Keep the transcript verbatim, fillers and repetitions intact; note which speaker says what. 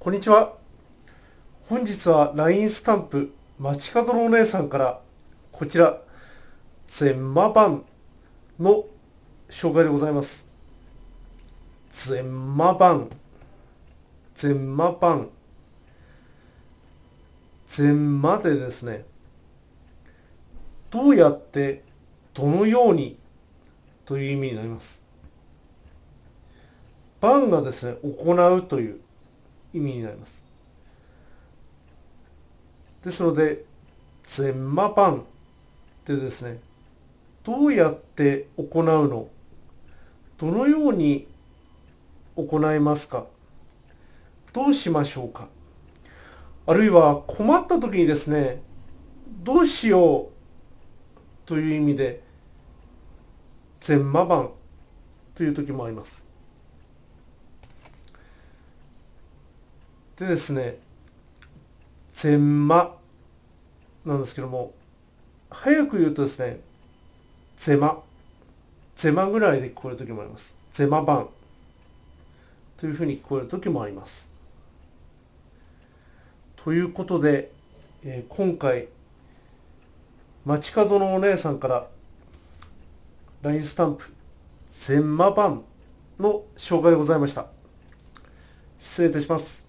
Speaker 1: こんにちは。本日は ライン スタンプ街角のお姉さんからこちら全マ版の紹介でございます。全マ版、全マ版、全マでですね、どうやってどのようにという意味になります。版がですね、行うという意味になります。ですので、全マ版でですね、どうやって行うの、どのように行いますか、どうしましょうか、あるいは困った時にですね、どうしようという意味で全マ版という時もあります。でですね、全マなんですけども、早く言うとですね、ゼマゼマぐらいで聞こえる時もあります。ゼマ版というふうに聞こえる時もあります。ということで、えー今回街角のお姉さんから ライン スタンプ全マ版の紹介でございました。失礼いたします。